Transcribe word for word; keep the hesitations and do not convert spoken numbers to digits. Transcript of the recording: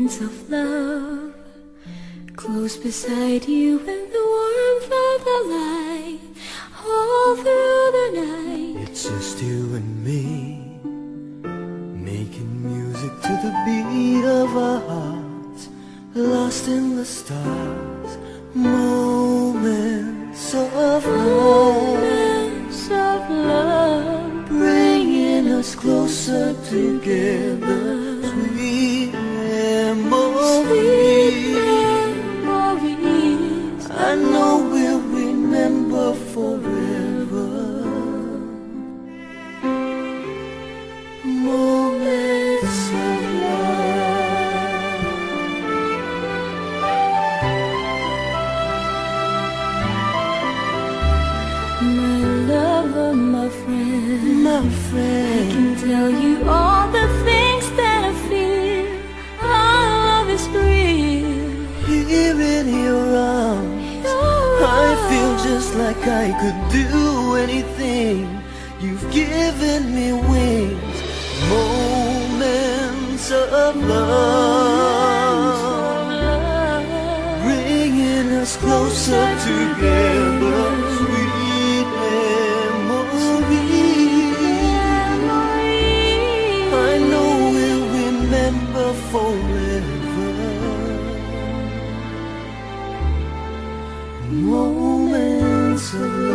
moments of love, close beside you in the warmth of the light, all through the night. It's just you and me, making music to the beat of our hearts, lost in the stars. Moments of love, Moments of love, bringing us closer together. Sweet memories, sweet memories, I know we'll remember forever. Moments of love. my lover, my friend, My I friend, can tell you all the things that I feel. Our love is real. here in your arms, I feel just like I could do anything. You've given me wings. Moments of love, bringing us closer together. Sweet memories, I know we'll remember forever. Moments of